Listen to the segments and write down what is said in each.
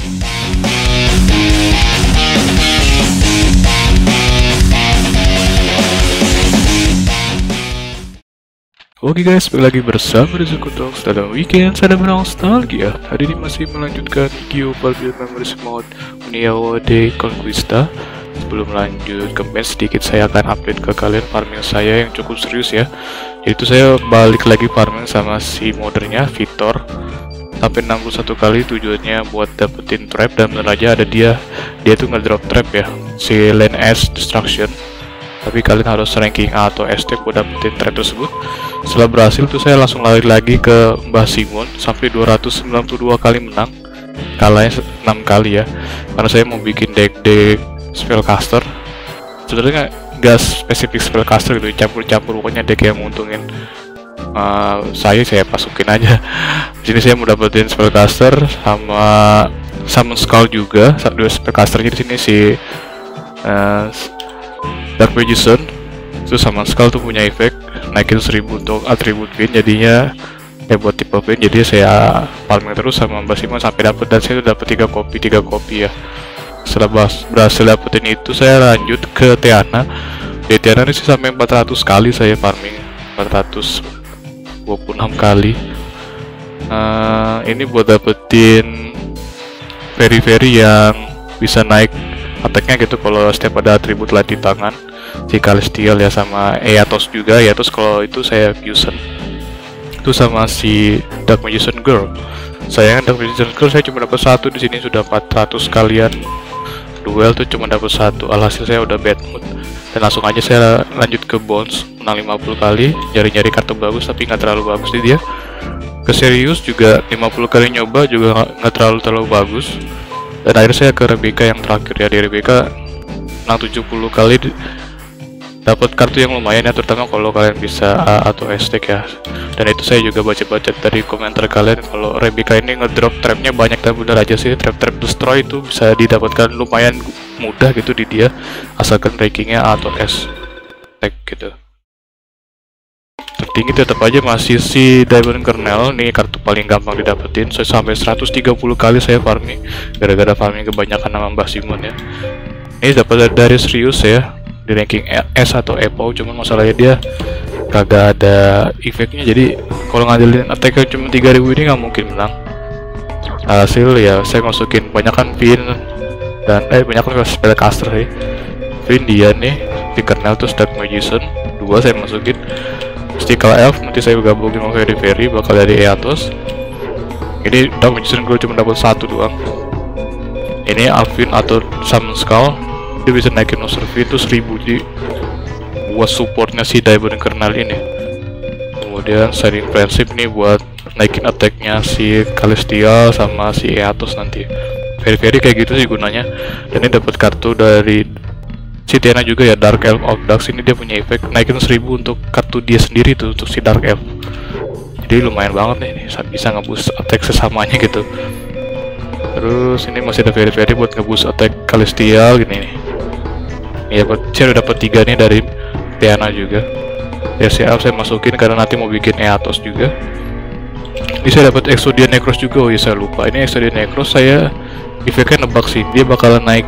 Oke guys, balik lagi bersama Rizuku Talks dalam weekend saya bernostalgia. Hari ini masih melanjutkan Global Build Memories Mode Uniawa de Conquista. Sebelum lanjut ke match, sedikit saya akan update ke kalian farming saya yang cukup serius ya. Yaitu saya balik lagi farming sama si modernya Victor sampai 61 kali, tujuannya buat dapetin trap, dan bener aja ada dia tuh ngedrop trap ya, si Land S Destruction. Tapi kalian harus ranking A atau ST buat dapetin trap tersebut. Setelah berhasil tuh saya langsung lari lagi ke Mbah Simon sampai 292 kali menang, kalahnya 6 kali ya, karena saya mau bikin deck spellcaster. Sebenarnya nggak spesifik spellcaster gitu, campur-campur pokoknya deck yang menguntungin saya masukin aja. Di sini saya mau dapetin spellcaster sama summon skull juga, dua spellcasternya di sini si Dark Magician. Itu sama skull tuh punya efek naikin 1000 untuk atribut pin, jadinya buat tipe pin. Jadi saya farming terus sama Mbak Simon sampai dapet, dan saya tuh dapet 3 kopi ya. Setelah berhasil dapetin itu, saya lanjut ke Tiana. Di Tiana ini sih sampai 400 kali saya farming, 426 kali. Ini buat dapetin very yang bisa naik attack-nya gitu kalau setiap ada atribut lain di tangan, si Celestial ya, sama Eatos juga. Eatos kalau itu saya fusion itu sama si Dark Magician Girl. Sayangnya Dark Magician Girl saya cuma dapat 1, di sini sudah 400 kalian duel tuh cuma dapat 1. Alhasil saya udah bad mood dan langsung aja saya lanjut ke Bones, menang 50 kali, nyari kartu bagus tapi nggak terlalu bagus di dia. Ke Serius juga 50 kali nyoba juga nggak terlalu bagus. Dan akhirnya saya ke Rebecca yang terakhir ya. Di Rebecca menang 70 kali, dapat kartu yang lumayan ya, terutama kalau kalian bisa A atau ST ya. Dan itu saya juga baca-baca dari komentar kalian kalau Rebecca ini ngedrop trapnya banyak, dan bener aja sih, trap destroy itu bisa didapatkan lumayan mudah gitu di dia, asalkan rankingnya A atau S gitu. Tertinggi tetap aja masih si Diamond Kernel, nih kartu paling gampang didapetin. Saya sampai 130 kali saya farming, gara-gara farming kebanyakan nama Mbah Simon ya. Ini dapat dari Serius ya, di ranking S atau EPO, cuman masalahnya dia kagak ada efeknya, jadi kalau ngandelin attack cuma 3000 ini nggak mungkin menang. Hasil ya saya masukin banyakan pin dan banyakan spellcaster sih. Pin dia nih di Kernel, terus Dark Magician 2 saya masukin, Mystical Elf nanti saya gabungin sama Very bakal dari Eatos. Ini Dark Magician gue cuma dapat 1 doang. Ini Alvin atau Summon Skull, dia bisa naikin user fee itu 1000, jadi buat supportnya si Diamond Kernel ini. Kemudian Sharing Friendship nih buat naikin attacknya si Celestial sama si Eatos nanti. Very kayak gitu sih gunanya. Dan ini dapat kartu dari si Tiana juga ya, Dark Elf of Dark. Ini dia punya efek naikin 1000 untuk kartu dia sendiri tuh, untuk si Dark Elf. Jadi lumayan banget nih, bisa ngeboost attack sesamanya gitu. Terus ini masih ada Very buat ngeboost attack Celestial gini nih. Ya, saya udah dapat 3 nih dari Tiana juga. Ya saya masukin karena nanti mau bikin Eatos juga. Ini saya dapat Exodian Necros juga. Oh iya saya lupa, ini Exodian Necros saya efeknya nebak sih, dia bakalan naik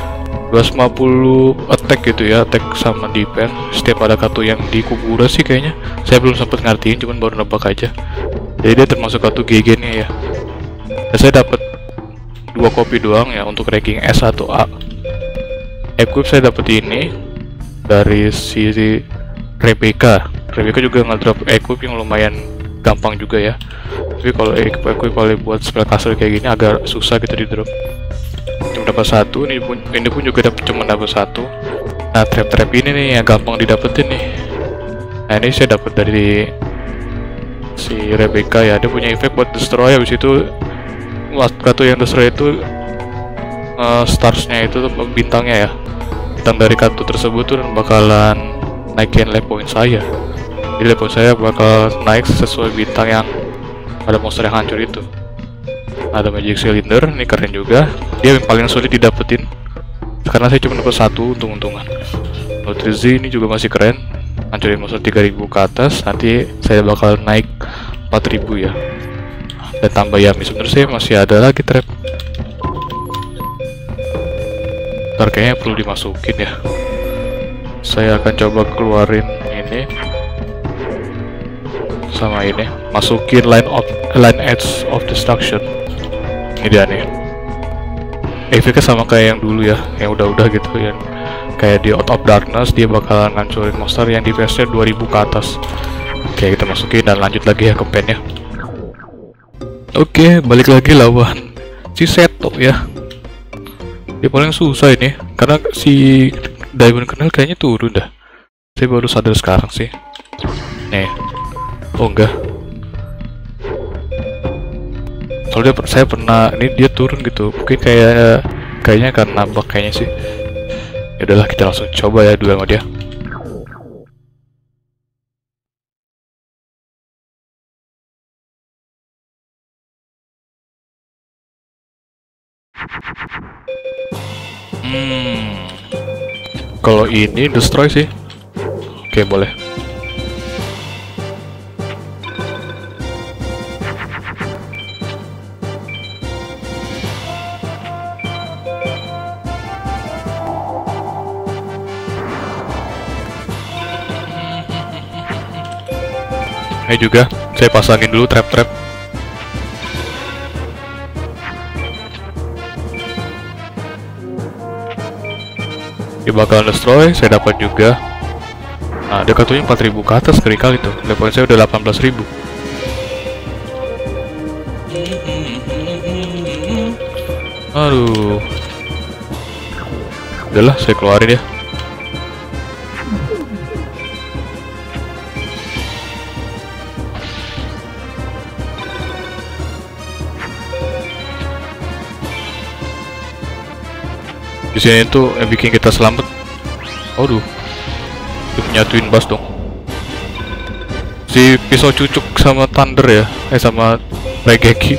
250 attack gitu ya, attack sama defense setiap ada kartu yang di kuburan sih kayaknya. Saya belum sempat ngertiin, cuman baru nebak aja. Jadi dia termasuk kartu GG nya ya. Dan saya dapat 2 kopi doang ya untuk ranking S atau A. Equip saya dapat ini dari si Rebecca juga ngedrop equip yang lumayan gampang juga ya. Tapi kalau equip buat spellcaster kayak gini agak susah gitu di drop. Cuma dapat 1, ini pun juga cuma dapat 1. Nah trap ini nih yang gampang didapetin nih. Nah ini saya dapat dari si Rebecca ya, dia punya efek buat destroy. Habis itu kartu yang destroy itu starsnya itu bintangnya ya, bintang dari kartu tersebut tuh bakalan naikin life point saya. Jadi life point saya bakal naik sesuai bintang yang ada monster yang hancur itu. Ada Magic Cylinder, ini keren juga, dia yang paling sulit didapetin karena saya cuma dapat 1 untung-untungan. Nutrizi ini juga masih keren, hancurin monster 3000 ke atas, nanti saya bakal naik 4000 ya. Dan tambah Yami, sebenarnya saya masih ada lagi trap. Ntar kayaknya perlu dimasukin ya. Saya akan coba keluarin ini sama ini, masukin line edge of destruction. Ini dia nih. Efeknya sama kayak yang dulu ya, yang udah-udah gitu ya. Kayak di Out of Darkness dia bakalan ngancurin monster yang DPS-nya 2000 ke atas. Oke, kita masukin dan lanjut lagi ya ke pen-nya. Oke, balik lagi lawan si Seto ya. Dia paling susah ini karena si Diamond Kernel kayaknya turun dah. Saya baru sadar sekarang sih. Nih. Oh enggak. Soalnya saya pernah ini dia turun gitu. Mungkin kayaknya karena bug kayaknya sih. Ya udahlah, kita langsung coba ya duel sama dia. Kalau ini destroy sih. Oke, boleh. Ini juga saya pasangin dulu trap-trap. Dia bakal destroy, saya dapat juga. Nah, dia kartunya 4000 ke atas, ngeri kali tuh. Level saya udah 18.000. Aduh. Udahlah, saya keluarin ya. Di sini tuh yang bikin kita selamat. Aduh, itu punya twin bass dong. Si pisau cucuk sama thunder ya, sama Raigeki.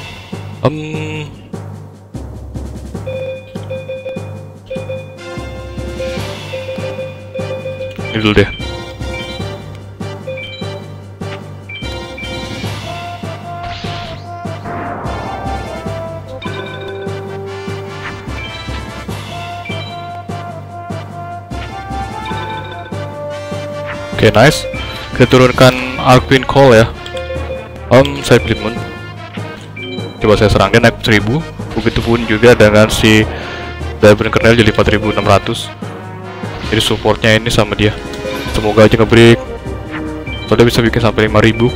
Ini dulu deh. Oke, nice. Kita turunkan Arkwin Call ya. Saya pilih Moon. Coba saya serang dia naik 1000. Begitupun juga dengan si Diamond Kernel jadi 4600. Jadi supportnya ini sama dia. Semoga aja nge-break. Soalnya bisa bikin sampai 5000.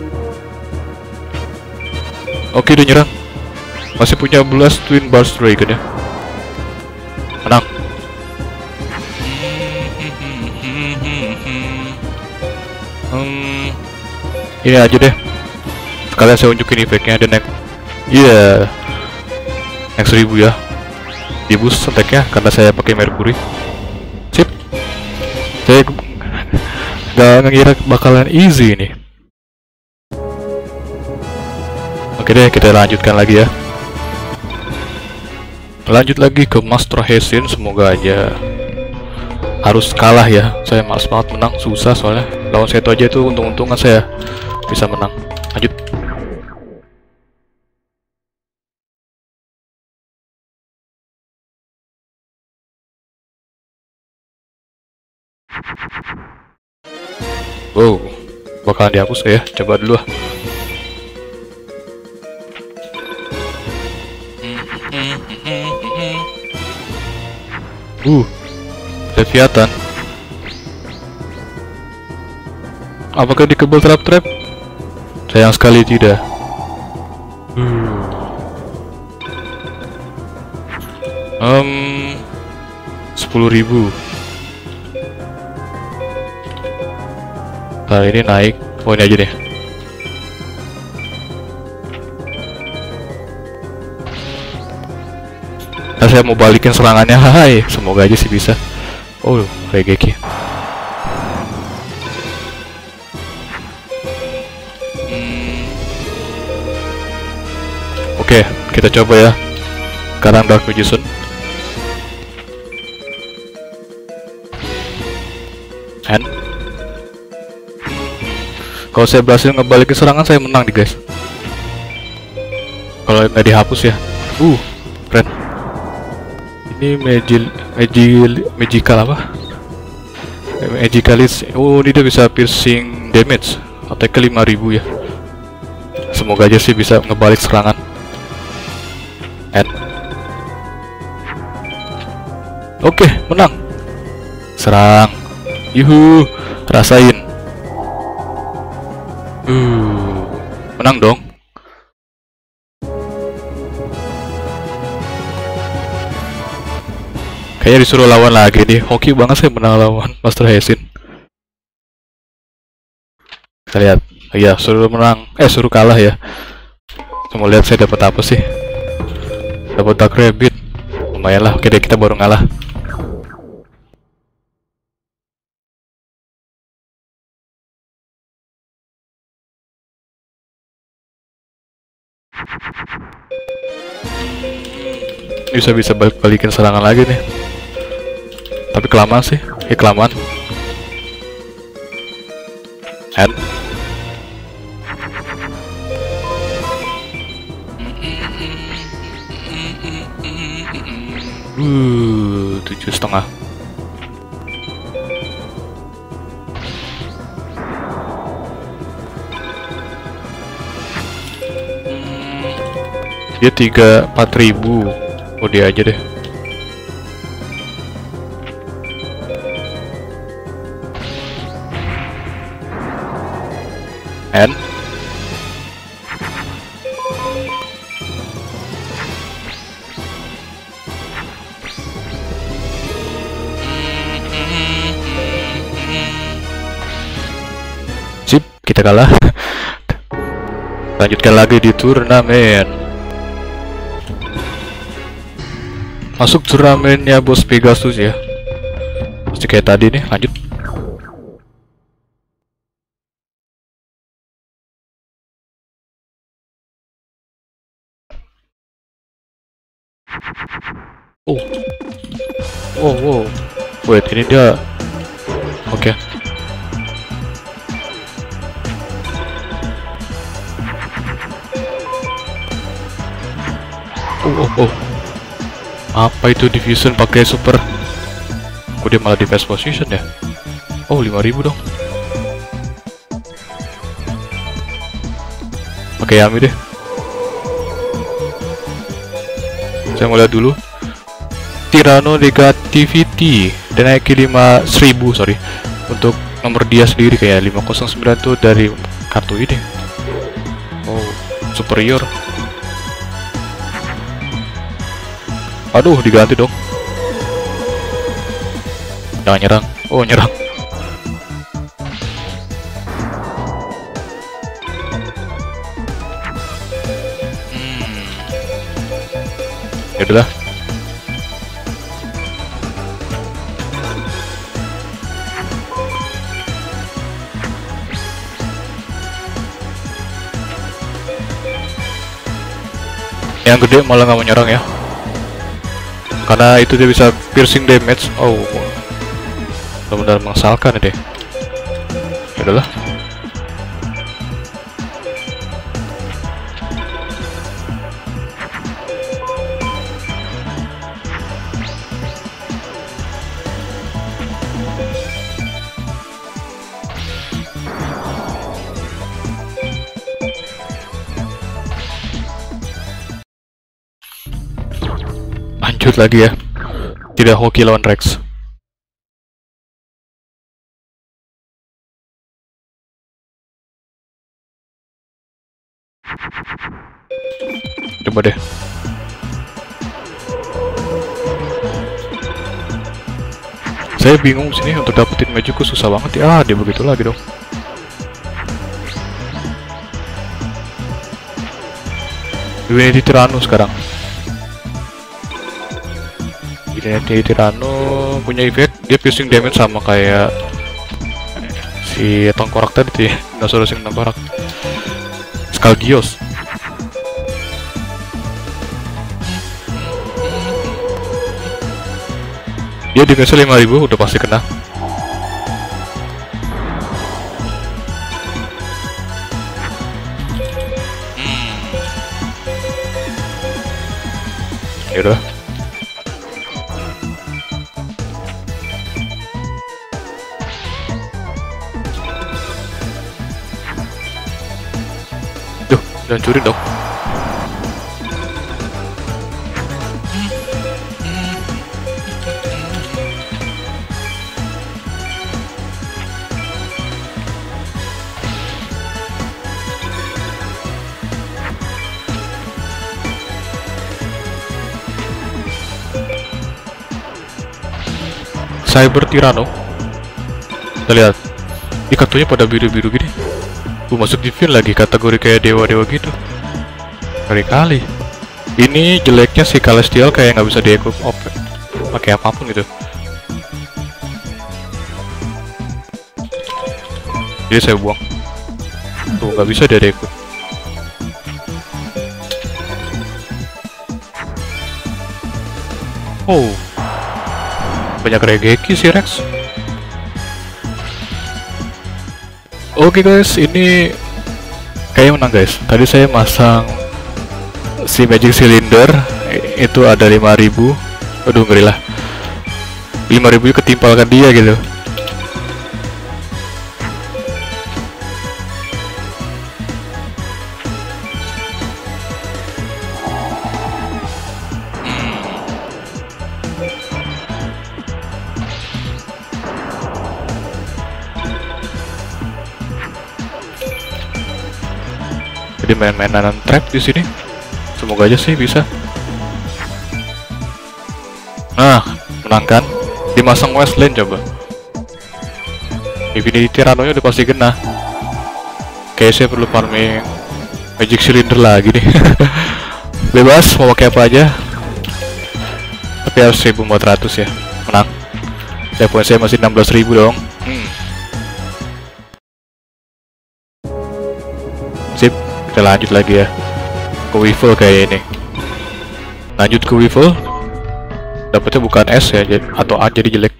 Oke, dia nyerang. Masih punya Blast Twin Burst Dragon ya. Menang. Ini aja deh. Sekalian saya unjukin efeknya dan naik. Iya. Naik 1000 ya. Di boost attack-nya karena saya pakai Mercury. Sip. Saya gak ngira bakalan easy ini. Oke deh, kita lanjutkan lagi ya. Lanjut lagi ke Master Hesin. Semoga aja harus kalah ya. Saya malas banget menang, susah soalnya. Lawan Seto aja itu untung-untungan saya bisa menang. Lanjut. Wow, bakalan dihapus ya. Coba dulu lah. Leviathan. Apakah dikebal trap-trap? Sayang sekali tidak. 10.000. Nah, ini naik. Oh, ini aja deh. Nah, saya mau balikin serangannya. Hai, semoga aja sih bisa. Oh, Raigeki. Oke, kita coba ya. Sekarang Dark Magician. And kalau saya berhasil ngebalikin serangan, saya menang nih guys. Kalau nggak dihapus ya. Keren. Ini magical apa? Magicalis. Oh, ini dia bisa piercing damage. Attack 5000 ya. Semoga aja sih bisa ngebalik serangan. Oke, menang. Serang. Yuhu, rasain. Menang dong. Kayaknya disuruh lawan lagi nih. Hoki banget saya menang lawan Master Hesin. Kita lihat. Iya, suruh menang. Suruh kalah ya. Cuma lihat saya dapat apa sih? Dapat Dark Rabbit. Lumayan lah. Oke deh, kita baru ngalah. Bisa balikin serangan lagi nih. Tapi kelamaan sih. Kelamaan. Tujuh setengah. Dia 4.000. Oh, dia aja deh. Sip, kita kalah. Lanjutkan lagi di turnamen. Masuk turnamennya Bos Pegasus ya. Pasti kayak tadi nih, lanjut. Wow. Wait, ini dia. Oke. Apa itu Division pakai super? Kok dia malah defense position ya? Oh, 5000 dong. Pakai Yami deh. Saya mau lihat dulu. Tyranno Negativity dan naikin 5000, sorry. Untuk nomor dia sendiri kayak 509 tuh dari kartu ini. Oh, superior. Aduh, diganti dong. Jangan nyerang. Oh, nyerang. Yaudah. Yang gede malah nggak mau nyerang ya. Karena itu dia bisa piercing damage. Oh, benar-benar mengesalkan deh. Ya udahlah. Lanjut lagi ya. Tidak hoki lawan Rex. Coba deh. Saya bingung sini untuk dapetin majuku susah banget ya. Dia begitu lagi dong. Divinity Tyranno sekarang. Divinity Tyranno punya efek dia piercing damage sama kayak si tengkorak tadi tuh ya. Dinosaurus yang tengkorak. Skalgios. Dia defense 5000 udah pasti kena. Yaudah. Jangan curi dong. Cyber Tyranno. Kita lihat, ini kartunya pada biru-biru gini. Masuk divin lagi, kategori kayak dewa-dewa gitu. Kali-kali. Ini jeleknya si Celestial kayak nggak bisa di-equip pakai apapun gitu. Jadi saya buang. Tuh nggak bisa dia di-equip. Oh, banyak regeki si Rex. Oke guys, ini kayak menang guys. Tadi saya masang si Magic Cylinder, itu ada 5000. Aduh ngeri lah, 5000 ketimpalkan dia gitu. Jadi main-mainan trap di sini. Semoga aja sih bisa. Nah, menang kan? Dimasang Westland coba. Infinity Tyranno-nya udah pasti kena. Kayaknya saya perlu farming Magic Cylinder lagi nih. Bebas mau pakai apa aja. Tapi harus 1400 ya. Menang. Poin saya masih 16.000 dong. Sip. Kita lanjut lagi ya ke Weevil kayak ini. Lanjut ke Weevil. Dapatnya bukan S ya, atau A jadi jelek.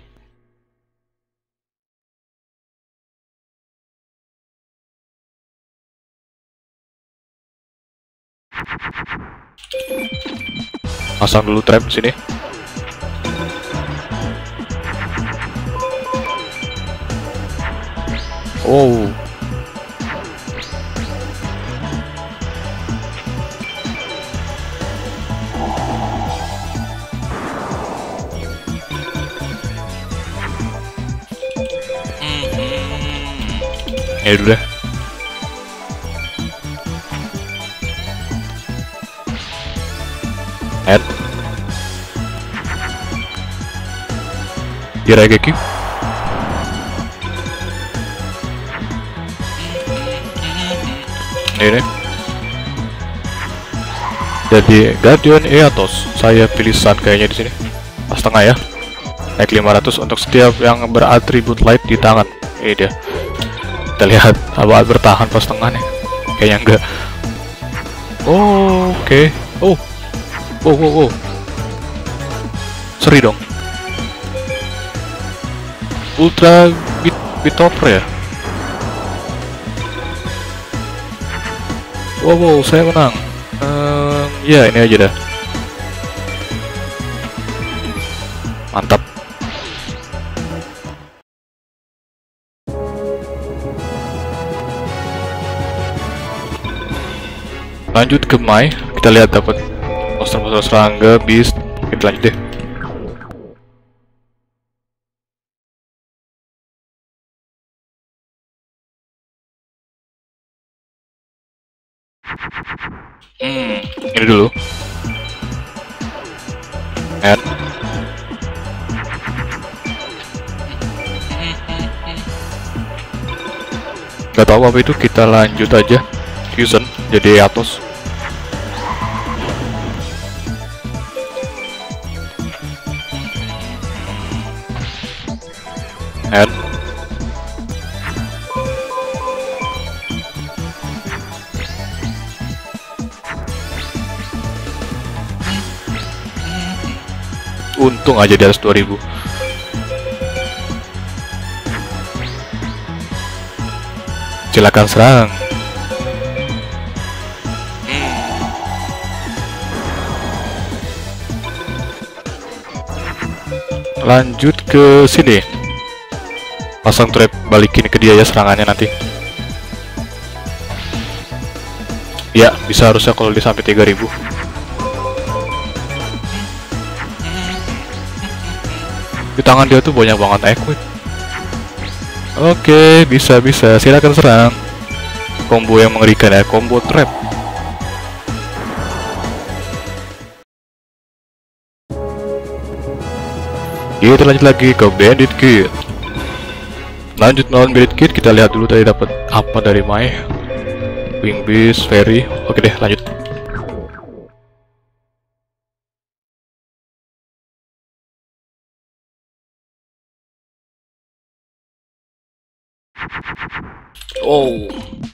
Pasang dulu trap di sini. Oh. Ya udah. Add. Dirageki. Ini. Jadi Guardian Eatos. Saya pilih Sun kayaknya di sini. Pas tengah ya. Naik 500 untuk setiap yang beratribut light di tangan. Ini dia. Kita lihat apa bertahan pas tengah nih. Kayaknya enggak. Oh, oke. Oh. Oh. Seri dong. Ultra Bitopper ya. Wow, saya menang. Ya ini aja dah. Mantap. Lanjut ke Mai, kita lihat dapat monster-monster serangga, beast. Kita lanjut deh. Ini dulu. And gak tahu apa itu, kita lanjut aja. Fusion jadi Atos. And untung aja di atas 2000. Silakan serang. Lanjut ke sini. Pasang trap, balikin ke dia ya serangannya nanti. Ya, bisa harusnya kalau dia sampai 3000. Di tangan dia tuh banyak banget equip. Oke, bisa. Silakan serang. Combo yang mengerikan ya, combo trap. Kita lanjut lagi ke Bandit Kid. Lanjut melawan Bandit Kid, kita lihat dulu tadi dapat apa dari Mai. Wing Beast, Fairy. Oke deh, lanjut. Oh.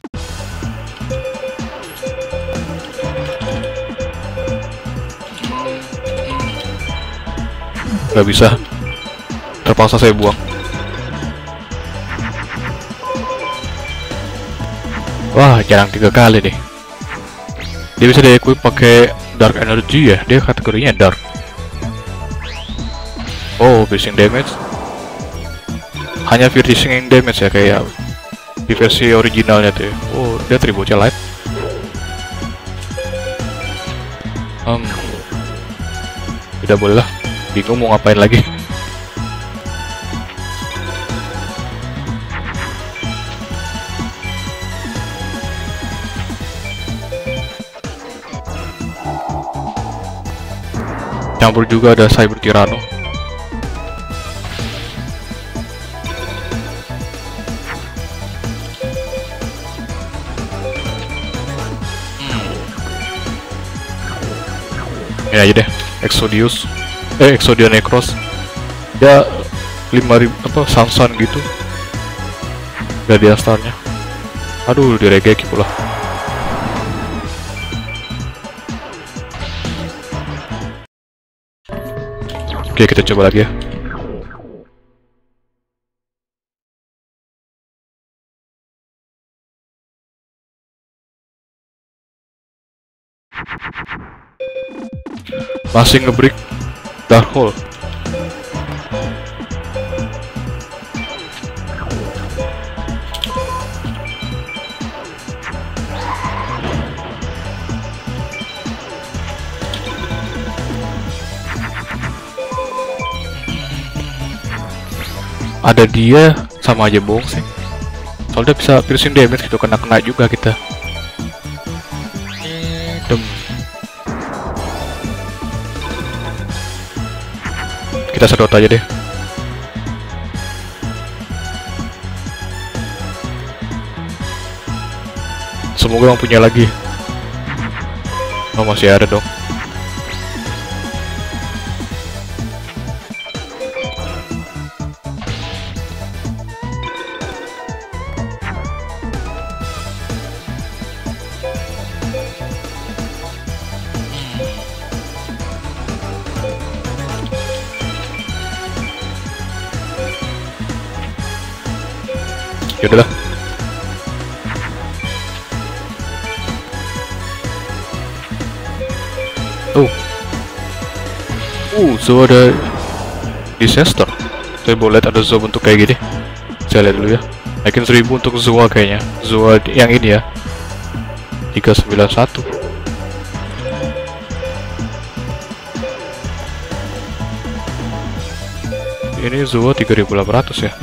Gak bisa. Terpaksa saya buang. Wah, jarang 3 kali deh. Dia bisa di-equip pakai Dark Energy ya. Dia kategorinya Dark. Oh, piercing damage. Hanya piercing damage ya, kayak di versi originalnya tuh ya. Oh, dia tributnya light. Tidak boleh lah. Bingung mau ngapain lagi. Campur juga ada Cyber Tyranno. Ini aja deh, Exodia Necros. Ya 5000 apa Sansan gitu. Gak di astarnya. Aduh, diregeki pula. Oke, kita coba lagi ya. Masih ngebreak Dark Hole. Ada dia sama aja bohong sih. Soalnya bisa piercing damage gitu, kena juga kita. Kita sedot aja deh. Semoga yang punya lagi. Oh, masih ada dong. Yaudahlah. Zo ada disaster. Saya boleh lihat ada Zo bentuk kayak gini. Saya lihat dulu ya. Naikin 1000 untuk Zoa kayaknya. Zoa yang ini ya. 391. Ini Zoa 3800 ya.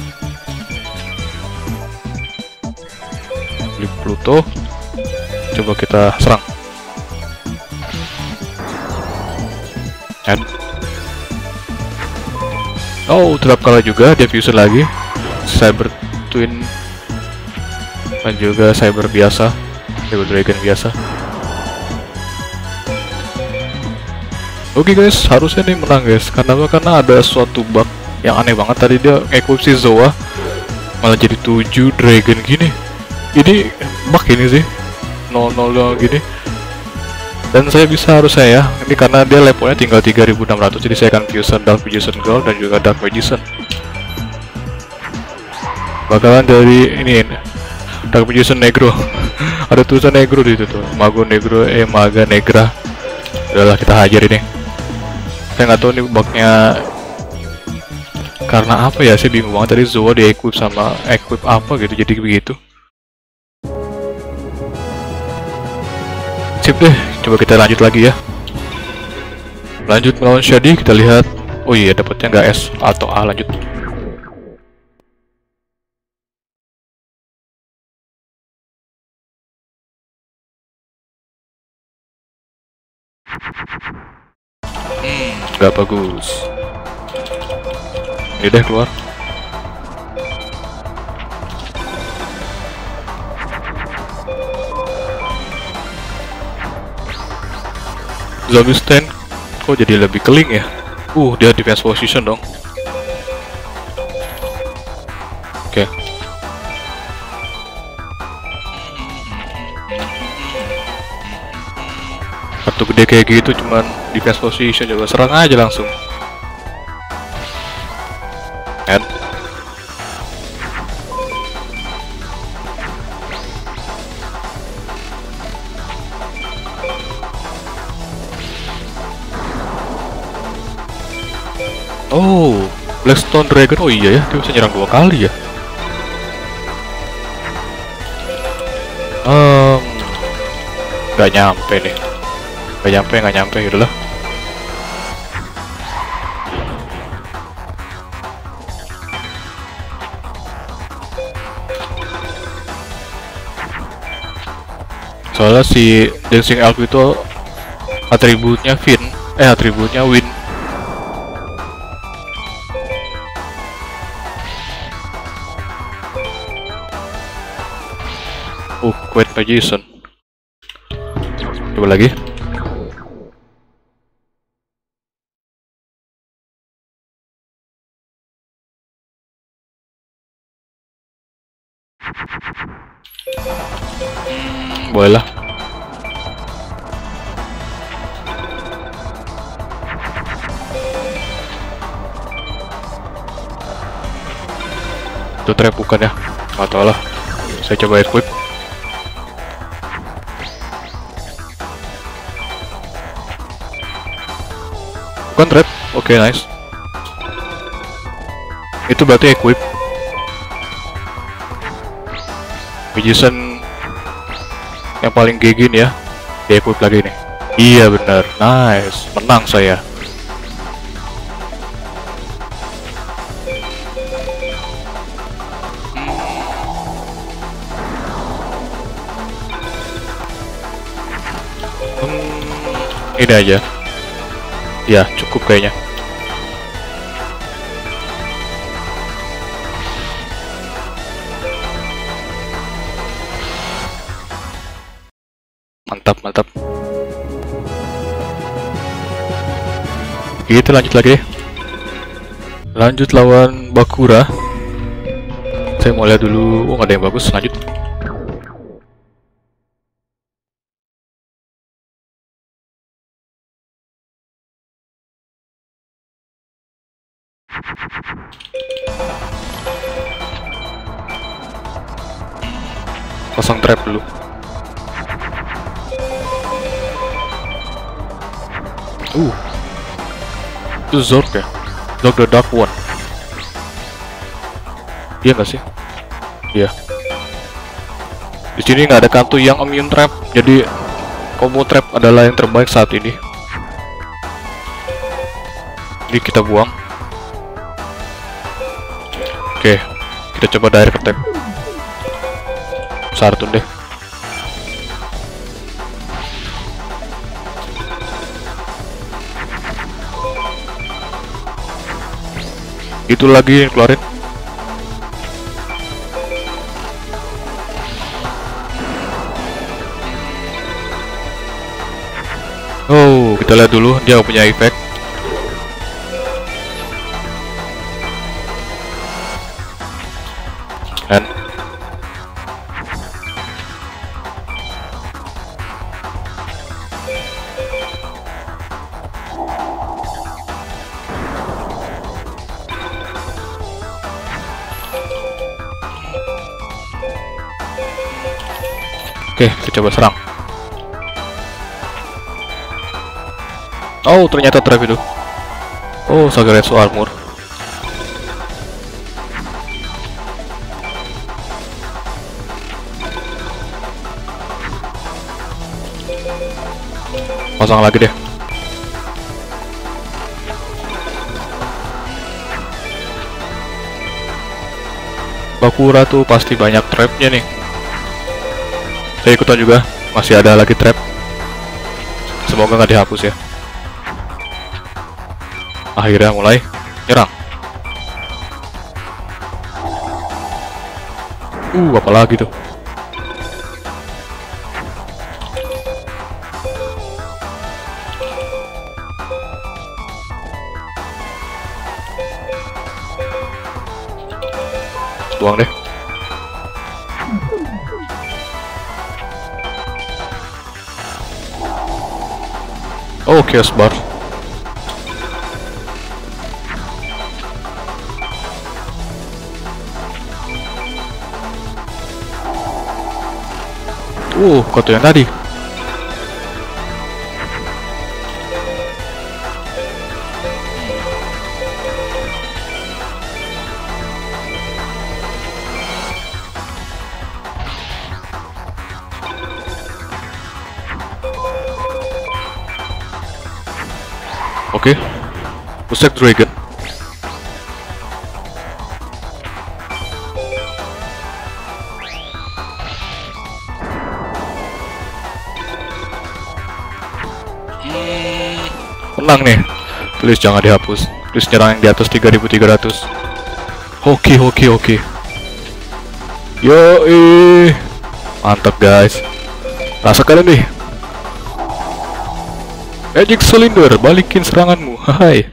Beli Pluto. Coba kita serang. Oh, tetap kalah juga. Dia fusion lagi. Cyber Twin dan juga Cyber biasa, Cyber Dragon biasa. Oke guys, harusnya nih menang guys. Karena ada suatu bug yang aneh banget. Tadi dia equip si Zoa malah jadi 7 Dragon gini. Ini bug ini sih 00 gini. Dan saya bisa harusnya ya, ini karena dia levelnya tinggal 3600, jadi saya akan fusion Dark Magician Girl dan juga Dark Magician. Bakalan dari ini Dark Magician Negro. Ada tulisan Negro di situ tuh, Mago Negro, Maga Negra. Udahlah, kita hajar ini. Saya nggak tahu nih bugnya karena apa ya, saya bingung banget. Tadi Zoa di equip sama equip apa gitu, jadi begitu. Sip deh, coba kita lanjut lagi ya. Lanjut melawan Shady, kita lihat. Oh iya, dapetnya nggak S atau A, lanjut. Nggak bagus. Ini deh keluar. Zombie stand kok jadi lebih keling ya? Dia defense position dong. Oke. Kartu gede kayak gitu cuman defense position, coba serang aja langsung. Kan? Oh, Blackstone Dragon. Oh iya ya, dia bisa nyerang 2 kali ya. Nggak nyampe nih. Nggak nyampe, yaudahlah. Soalnya si Dancing Elf itu atributnya atributnya Win. Quiet Magician. Coba lagi. Boleh lah. Itu trap bukan ya? Nggak tahu lah. Saya coba equip. Bukan trap. Oke, nice. Itu berarti equip. Magician yang paling GG nih ya. Di equip lagi nih. Iya benar. Nice. Menang saya. Ini aja. Ya, cukup kayaknya. Mantap. Gitu, lanjut lagi deh. Lanjut lawan Bakura. Saya mau lihat dulu. Nggak ada yang bagus. Lanjut. Pasang trap dulu. Itu Zork ya? Zork the Dark One. Iya nggak sih? Iya. Di sini nggak ada kartu yang immune trap, jadi combo trap adalah yang terbaik saat ini. Jadi kita buang. Oke, kita coba direct attack. Sartun deh. Itu lagi keluarin. Oh, kita lihat dulu dia punya efek. Kan? Oke, kita coba serang. Oh, ternyata trap itu. Oh, Sagaretsu Armor. pasang lagi deh. Bakura tuh pasti banyak trapnya nih. Saya ikutan juga, masih ada lagi trap. Semoga nggak dihapus ya. Akhirnya mulai nyerang. Apalagi tuh. Buang deh. Oh, chaos bar. Kota yang tadi. Oke, Pusat Dragon. Menang nih. Please jangan dihapus. Please nyerang yang di atas 3300. Oke. Mantap guys. Rasakan nih. Magic Cylinder, balikin seranganmu. Hai.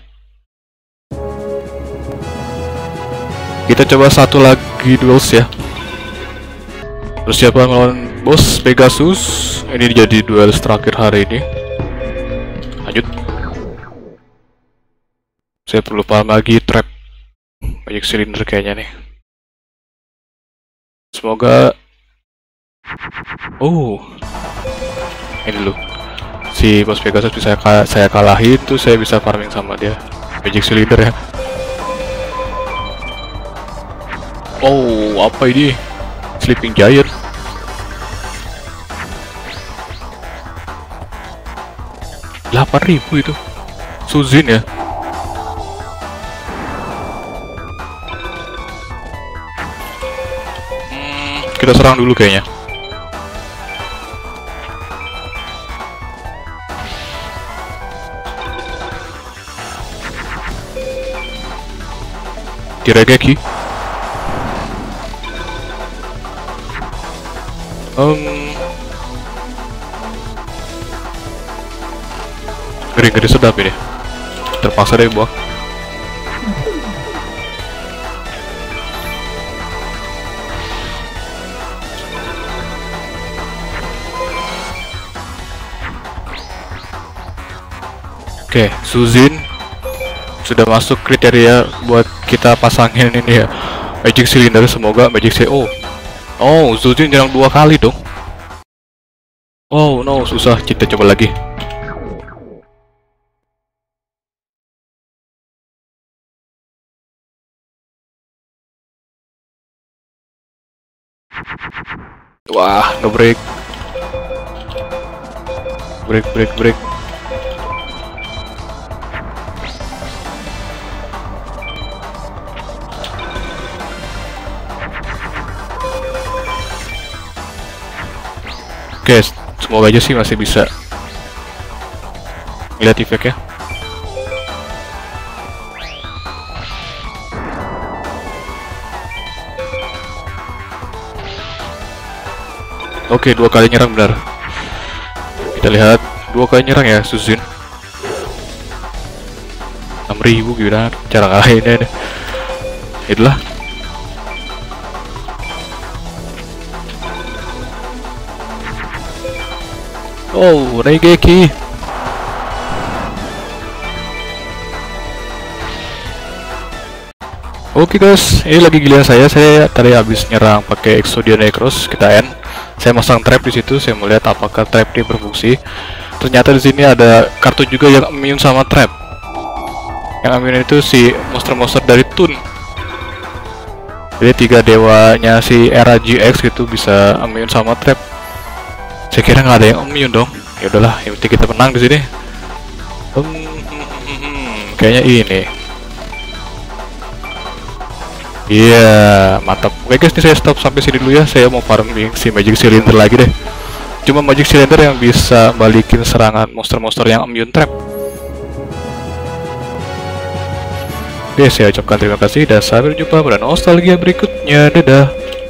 Kita coba satu lagi duels ya. Persiapan melawan bos Pegasus. Ini jadi duel terakhir hari ini. Lanjut. Saya perlu paham lagi trap Magic Cylinder kayaknya nih. Semoga. Ini dulu. Si bos Pegasus bisa saya kalahi, itu saya bisa farming sama dia. Magic Cylinder ya. Apa ini? Sleeping Giant. $8.000 itu. Suzin ya. Kita serang dulu kayaknya. Kirageki. Ngeri-ngeri sedap ini. Terpaksa deh buang. Oke, Suzin sudah masuk kriteria buat kita pasangin ini ya. Magic Cylinder, semoga Magic Cylinder. Suzin nyerang 2 kali dong. No, susah. Kita coba lagi. Wah, nge-break. Break. Oke, semoga aja sih masih bisa lihat efeknya. Oke, 2 kali nyerang benar. Kita lihat 2 kali nyerang ya, Suzin. 6.000 gimana cara ngalahinnya nih. Itulah. Raigeki. Oke guys, ini lagi gila saya tadi habis nyerang pakai Exodia Necros, kita end. Saya masang trap di situ, saya mau lihat apakah trap ini berfungsi. Ternyata di sini ada kartu juga yang immune sama trap. Yang immune itu si monster-monster dari Toon. Jadi 3 dewanya si era GX gitu bisa immune sama trap. Saya kira nggak ada yang immune dong. Ya udahlah, yang penting kita menang di sini. Kayaknya ini. Iya, mantap. Oke guys, ini saya stop sampai sini dulu ya. Saya mau farming si Magic Cylinder lagi deh. Cuma Magic Cylinder yang bisa balikin serangan monster-monster yang immune trap. Oke, saya ucapkan terima kasih dan sampai jumpa pada nostalgia berikutnya. Dadah.